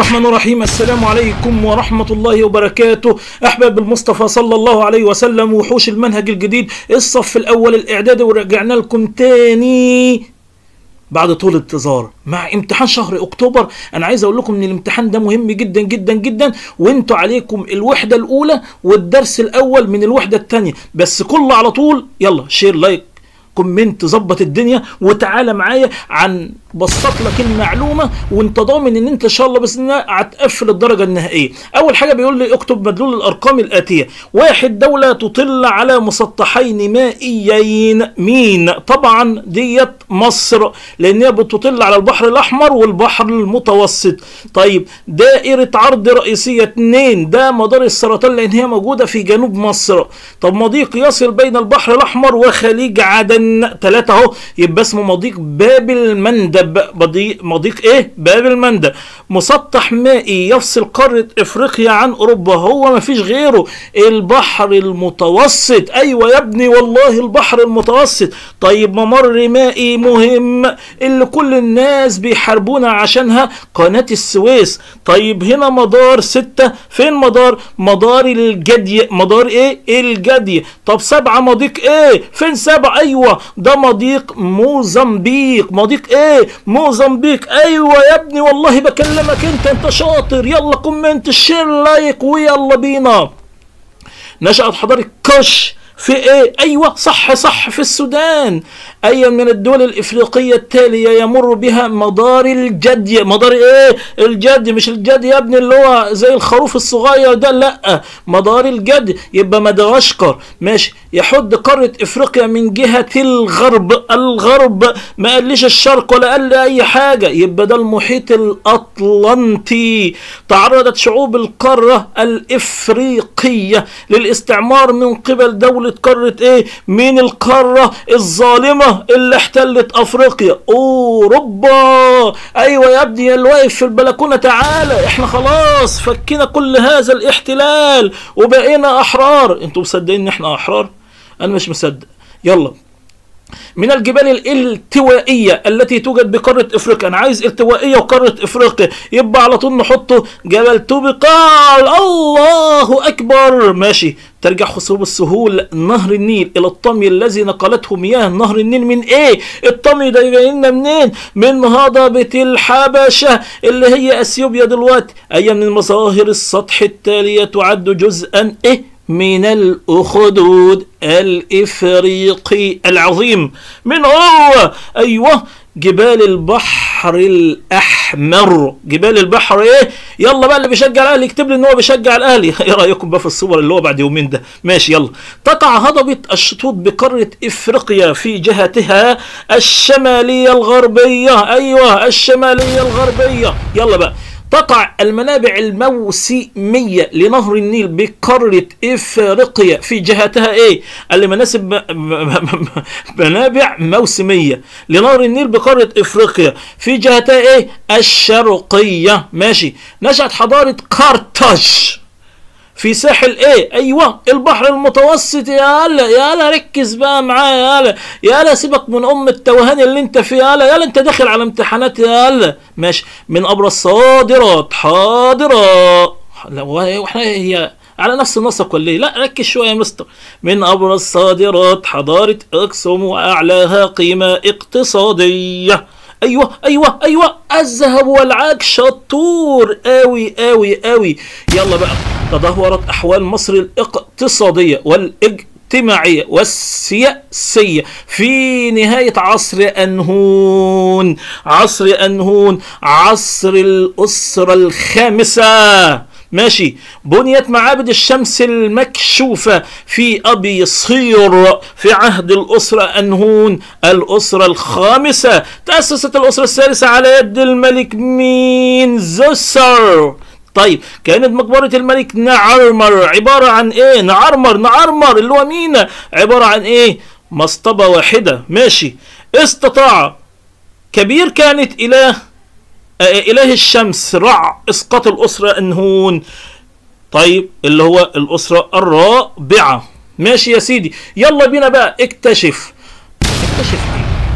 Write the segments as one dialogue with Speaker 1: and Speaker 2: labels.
Speaker 1: الرحمن الرحيم. السلام عليكم ورحمة الله وبركاته. أحباب المصطفى صلى الله عليه وسلم، وحوش المنهج الجديد الصف الأول الإعدادي، ورجعنا لكم تاني بعد طول انتظار مع امتحان شهر أكتوبر. أنا عايز أقول لكم إن الامتحان ده مهم جدا جدا جدا، وانتوا عليكم الوحدة الأولى والدرس الأول من الوحدة الثانية، بس كله على طول. يلا شير، لايك، كومنت، ظبط الدنيا وتعالى معايا عن بسط لك المعلومه، وانت ضامن ان انت ان شاء الله باذن الله هتقفل الدرجه النهائيه. اول حاجه بيقول لي اكتب مدلول الارقام الاتيه: واحد، دوله تطل على مسطحين مائيين. مين؟ طبعا ديت مصر، لان هي بتطل على البحر الاحمر والبحر المتوسط. طيب، دائره عرض رئيسيه 2، ده مدار السرطان لان هي موجوده في جنوب مصر. طب مضيق يصل بين البحر الاحمر وخليج عدن. 3 اهو، يبقى اسمه مضيق باب المندب. مضيق ايه؟ باب المندب. مسطح مائي يفصل قارة افريقيا عن اوروبا، هو ما فيش غيره، البحر المتوسط. ايوه يا ابني والله البحر المتوسط. طيب، ممر مائي مهم اللي كل الناس بيحاربونا عشانها، قناة السويس. طيب هنا مدار 6، فين مدار الجدي. مدار ايه؟ الجدي. طب 7، مضيق ايه؟ فين 7؟ ايوه ده مضيق موزمبيق. مضيق ايه؟ موزمبيق. ايوه يا ابني والله بكلمك انت شاطر. يلا كومنت، شير، لايك، ويلا بينا. نشأت حضارة كوش في ايه؟ ايوه صح في السودان. اي من الدول الافريقيه التاليه يمر بها مدار الجدي. مدار ايه؟ الجدي، مش الجدي يا ابني اللي هو زي الخروف الصغير ده، لا، مدار الجدي. يبقى مدغشقر. ماشي. يحد قاره افريقيا من جهه الغرب، ما قاليش الشرق ولا قال لي اي حاجه، يبقى ده المحيط الاطلنطي. تعرضت شعوب القاره الافريقيه للاستعمار من قبل دولة قارة ايه؟ مين القارة الظالمة اللي احتلت افريقيا؟ اوروبا. ايوه يا ابني اللي واقف في البلكونة، تعالى احنا خلاص فكينا كل هذا الاحتلال وبقينا احرار. انتوا مصدقين ان احنا احرار؟ انا مش مصدق. يلا. من الجبال الالتوائية التي توجد بقارة افريقيا. انا عايز التوائية وقارة افريقيا، يبقى على طول نحطه جبل توبقال. الله اكبر. ماشي. ترجع خصوب السهول نهر النيل الى الطمي الذي نقلته مياه نهر النيل من ايه؟ الطمي ده جاي لنا منين؟ من هضبة الحبشة اللي هي اثيوبيا دلوقتي. اي من المظاهر السطح التالية تعد جزءا ايه؟ من الأخدود الإفريقي العظيم. من هو؟ أيوه، جبال البحر الأحمر. جبال البحر إيه؟ يلا بقى اللي بيشجع الأهلي يكتب لي إن هو بيشجع الأهلي. إيه رأيكم بقى في الصور اللي هو بعد يومين ده؟ ماشي يلا. تقع هضبة الشطوط بقارة إفريقيا في جهتها الشمالية الغربية. أيوه الشمالية الغربية. يلا بقى. تقع المنابع الموسمية لنهر النيل بقارة افريقيا في جهتها ايه؟ اللي منابع موسمية لنهر النيل بقارة افريقيا في جهتها ايه؟ الشرقية. ماشي. نشأت حضارة قرطاج في ساحل ايه؟ ايوه البحر المتوسط. يالا ركز بقى معايا. يالا سيبك من التوهان اللي انت فيه. يالا انت داخل على امتحانات. يالا ماشي. من ابرز الصادرات حاضرة. واحنا هي على نفس النسق ولا ايه؟ لا ركز شويه يا مستر. من ابرز الصادرات حضاره اكسوم واعلاها قيمه اقتصاديه. ايوه الذهب والعاج. شطور قوي. يلا بقى. تدهورت احوال مصر الاقتصاديه والاجتماعيه والسياسيه في نهايه عصر انهون. عصر الاسره الخامسه. ماشي. بنيت معابد الشمس المكشوفة في أبي صير في عهد الأسرة أنهون الأسرة الخامسة. تأسست الأسرة الثالثة على يد الملك مين؟ زوسر. طيب، كانت مقبرة الملك نعرمر عبارة عن ايه؟ نعرمر اللي هو مين؟ عبارة عن ايه؟ مصطبة واحدة. ماشي. استطاع كبير كانت إله الشمس رع إسقاط الأسرة أنهون. طيب اللي هو الأسرة الرابعة. ماشي يا سيدي. يلا بينا بقى. اكتشف ايه؟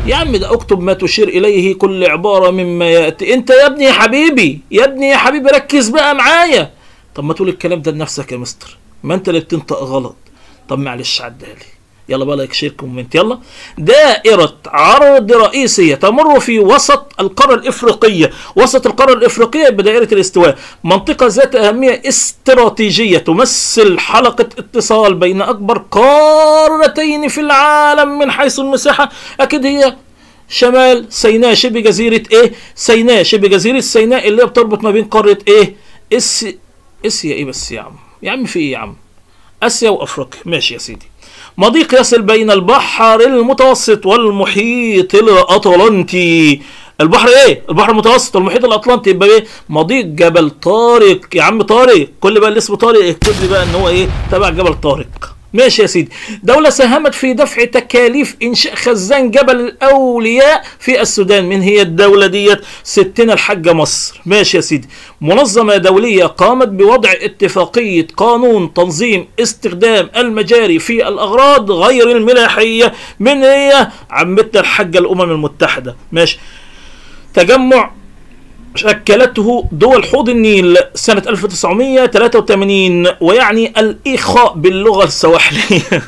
Speaker 1: يا عم ده اكتب ما تشير اليه كل عباره مما ياتي. انت يا ابني يا حبيبي، يا ابني يا حبيبي ركز بقى معايا. طب ما تقول الكلام ده لنفسك يا مستر، ما انت اللي بتنطق غلط. طب معلش عدها لي. يلا بقى لايك شير كومنت. يلا. دائرة عرض رئيسية تمر في وسط القارة الإفريقية. وسط القارة الإفريقية بدائرة الاستواء، منطقة ذات أهمية استراتيجية تمثل حلقة اتصال بين أكبر قارتين في العالم من حيث المساحة. أكيد هي شمال سيناء، شبه جزيرة إيه؟ سيناء، شبه جزيرة سيناء اللي هي بتربط ما بين قارة إيه؟ اسيا إيه بس يا عم؟ يا عم في إيه يا عم؟ آسيا وأفريقيا. ماشي يا سيدي. مضيق يصل بين البحر المتوسط والمحيط الأطلنطي. البحر ايه؟ البحر المتوسط والمحيط الأطلنطي. يبقى ايه؟ مضيق جبل طارق. يا عم طارق، كل بقى اللي اسمه طارق اكتب لي بقى ان هو ايه؟ تبع جبل طارق. ماشي يا سيدي. دولة ساهمت في دفع تكاليف إنشاء خزان جبل الأولياء في السودان. من هي الدولة ديت؟ ستنا الحاجة مصر. ماشي يا سيدي. منظمة دولية قامت بوضع اتفاقية قانون تنظيم استخدام المجاري في الأغراض غير الملاحية. من هي؟ عمتنا الحاجة الأمم المتحدة. ماشي. تجمع شكلته دول حوض النيل سنة 1983، ويعني الإخاء باللغة السواحلية.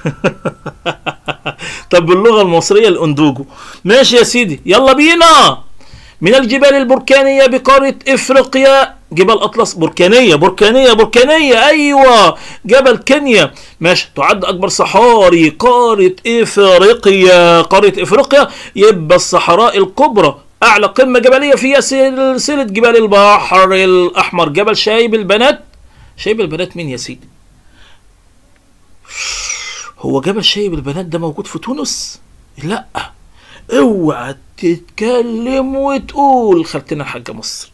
Speaker 1: طب باللغة المصرية الأندوجو. ماشي يا سيدي. يلا بينا. من الجبال البركانية بقارة إفريقيا جبال أطلس. بركانية بركانية بركانية، أيوة جبل كينيا. ماشي. تعد أكبر صحاري قارة إفريقيا. قارة إفريقيا يبقى الصحراء الكبرى. أعلى قمة جبلية فيها سلسلة جبال البحر الأحمر. جبل شايب البنات. شايب البنات مين يا سيدي؟ هو جبل شايب البنات ده موجود في تونس؟ لا، اوعى تتكلم وتقول خدتنا الحاجة مصر.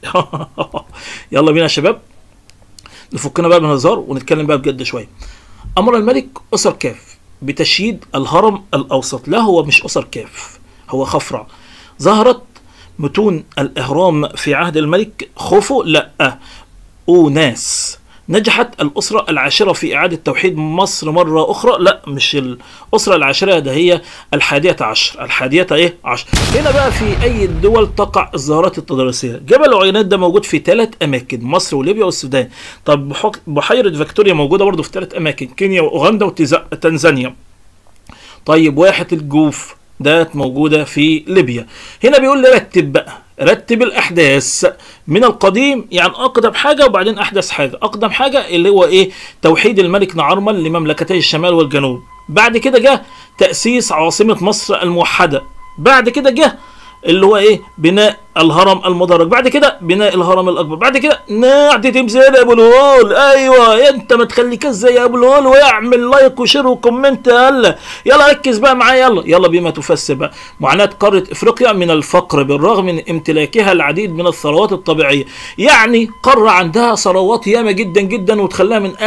Speaker 1: يلا بينا يا شباب، نفكنا بقى من الهزار ونتكلم بقى بجد شوية. أمر الملك أسر كاف بتشييد الهرم الأوسط. لا، هو مش أسر كاف، هو خفرع. ظهرت متون الإهرام في عهد الملك خوفو. لا، أوناس. نجحت الأسرة العاشرة في إعادة توحيد مصر مرة أخرى. لا، مش الأسرة العاشرة، ده هي الحادية عشر. الحادية إيه؟ عشر. هنا بقى في أي الدول تقع الظاهرات التدريسية؟ جبل عينات ده موجود في 3 أماكن، مصر وليبيا والسودان. طب بحيرة فيكتوريا موجودة برضو في 3 أماكن، كينيا وأوغندا وتنزانيا. طيب واحة الجوف ده موجودة في ليبيا. هنا بيقول لي رتب بقى، رتب الأحداث من القديم، يعني أقدم حاجة وبعدين أحدث حاجة. أقدم حاجة اللي هو إيه؟ توحيد الملك نعرمل لمملكتي الشمال والجنوب. بعد كده جه تأسيس عاصمة مصر الموحدة. بعد كده جه اللي هو ايه؟ بناء الهرم المدرج. بعد كده بناء الهرم الاكبر. بعد كده نعدي تمثال ابو الهول. ايوه، انت ما تخليكش زي ابو الهول ويعمل لايك وشير وكومنت. يلا ركز بقى معايا. يلا بما تفسر بقى معاناة قارة افريقيا من الفقر بالرغم من امتلاكها العديد من الثروات الطبيعية. يعني قارة عندها ثروات ياما جدا جدا وتخليها من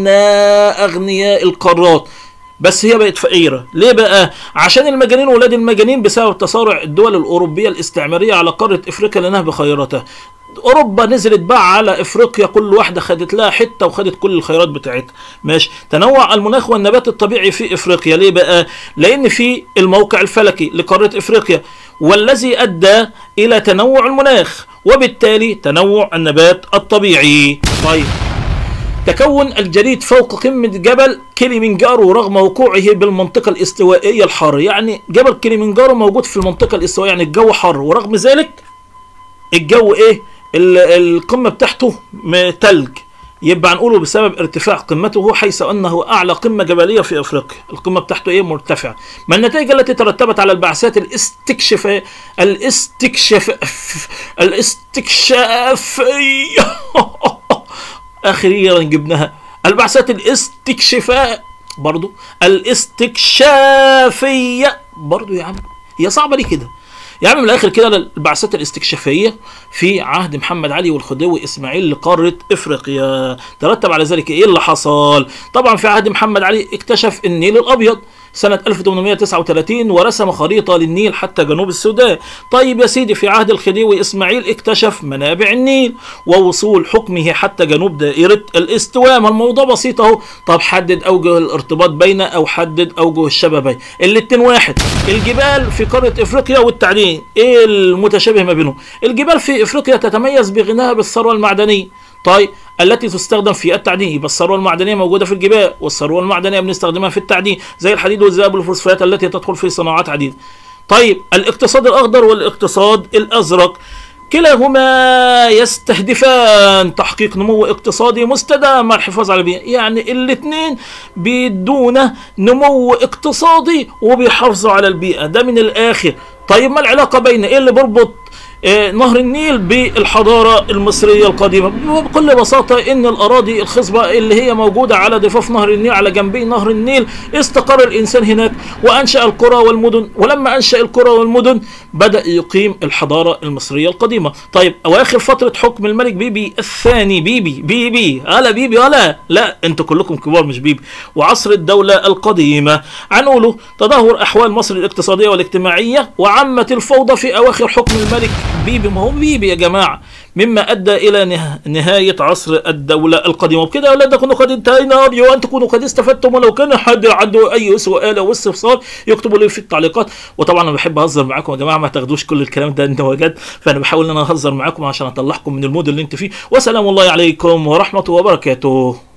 Speaker 1: اغنياء القارات، بس هي بقت فقيرة. ليه بقى؟ عشان المجانين ولاد المجانين بسبب تصارع الدول الأوروبية الاستعمارية على قارة إفريقيا لنهب خيراتها. أوروبا نزلت بقى على إفريقيا، كل واحدة خدت لها حتة وخدت كل الخيرات بتاعتها. ماشي. تنوع المناخ والنبات الطبيعي في إفريقيا. ليه بقى؟ لأن في الموقع الفلكي لقارة إفريقيا، والذي أدى إلى تنوع المناخ وبالتالي تنوع النبات الطبيعي. طيب، تكون الجليد فوق قمة جبل كليمنجارو رغم وقوعه بالمنطقة الاستوائية الحارة. يعني جبل كليمنجارو موجود في المنطقة الاستوائية، يعني الجو حر، ورغم ذلك الجو ايه؟ القمة بتاعته تلج. يبقى هنقوله بسبب ارتفاع قمته، حيث انه اعلى قمة جبلية في افريقيا. القمة بتاعته ايه؟ مرتفعة. ما النتائج التي ترتبت على البعثات الاستكشافية اخيرا جبناها. البعثات الاستكشافية برضو يا عم، هي صعبة ليه كده يا عم؟ من الاخر كده، البعثات الاستكشافية في عهد محمد علي والخديوي اسماعيل لقارة افريقيا. ترتب على ذلك ايه اللي حصل؟ طبعا في عهد محمد علي اكتشف النيل الابيض. سنة 1839 ورسم خريطة للنيل حتى جنوب السودان. طيب يا سيدي، في عهد الخديوي إسماعيل اكتشف منابع النيل ووصول حكمه حتى جنوب دائرة الاستواء. ما الموضوع بسيط اهو. طب حدد أوجه الارتباط بين أو حدد أوجه الشبه بين الاتنين واحد. الجبال في قارة إفريقيا والتعدين، إيه المتشابه ما بينهم؟ الجبال في إفريقيا تتميز بغناها بالثروة المعدنية، طيب التي تستخدم في التعدين. يبقى الثروه المعدنيه موجوده في الجبال، والثروه المعدنيه بنستخدمها في التعدين زي الحديد والذهب والفوسفات التي تدخل في صناعات عديده. طيب الاقتصاد الاخضر والاقتصاد الازرق كلاهما يستهدفان تحقيق نمو اقتصادي مستدام مع الحفاظ على البيئه، يعني الاثنين بيدونا نمو اقتصادي وبيحافظوا على البيئه، ده من الاخر. طيب ما العلاقه بين ايه اللي بربط نهر النيل بالحضارة المصرية القديمة؟ بكل بساطة ان الاراضي الخصبة اللي هي موجودة على ضفاف نهر النيل، على جنبي نهر النيل، استقر الانسان هناك وانشأ القرى والمدن، ولما انشأ القرى والمدن بدأ يقيم الحضارة المصرية القديمة. طيب اواخر فترة حكم الملك بيبي الثاني، بيبي هلا بيبي ولا لا، انتوا كلكم كبار مش بيبي، وعصر الدولة القديمة، عنقوله تدهور احوال مصر الاقتصادية والاجتماعية وعمت الفوضى في اواخر حكم الملك بيبي. ما هو بيبي يا جماعه، مما ادى الى نهايه عصر الدوله القديمه. وبكده يا اولاد نكون قد انتهينا، ارجو ان تكونوا قد استفدتم، ولو كان حد عنده اي سؤال او استفسار يكتبوا لي في التعليقات. وطبعا انا بحب اهزر معاكم يا جماعه، ما تاخدوش كل الكلام ده انه جد، فانا بحاول ان انا اهزر معاكم عشان اطلعكم من المود اللي انت فيه. وسلام الله عليكم ورحمه وبركاته.